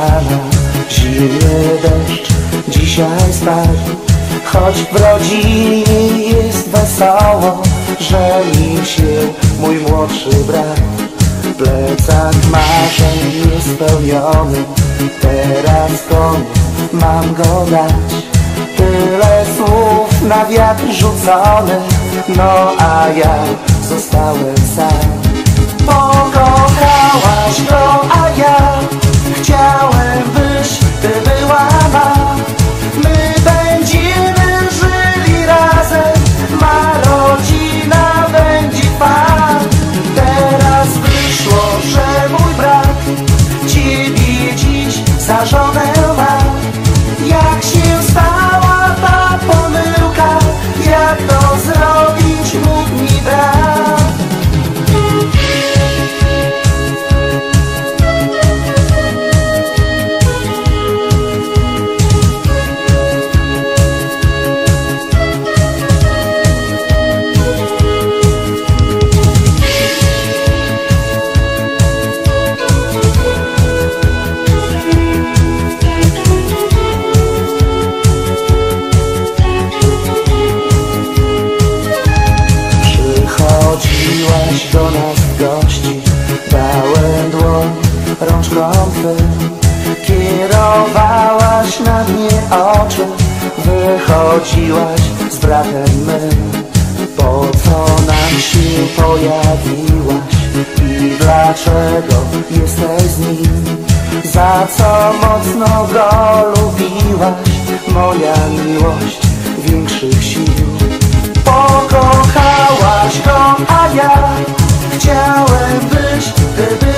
na zimny deszcz dzisiaj spadł. Choć w rodzinie jest wesoło, żeni się mój młodszy brat. Plecak marzeń jest spełniony, teraz komu mam go dać? Tyle słów na wiatr rzucone, no a ja zostałem sam. Pokochałaś go, a ja chciałem, byś ty była ma. My będziemy żyli razem, ma rodzina będzie trwać. Teraz wyszło, że mój brat ciebie dziś za żonę ma. Jak się stała ta pomyłka, jak to zrobić mógł mi brat? Przychodziłaś do nas w gości, dałem dłoń rączką twym. Kierowałaś na mnie oczy, wychodziłaś z bratem mym. Po co nam się pojawiłaś i dlaczego jesteś z nim? Za co mocno go lubiłaś, moja miłość większych sił? Pokochałaś go, a ja chciałem, byś ty był.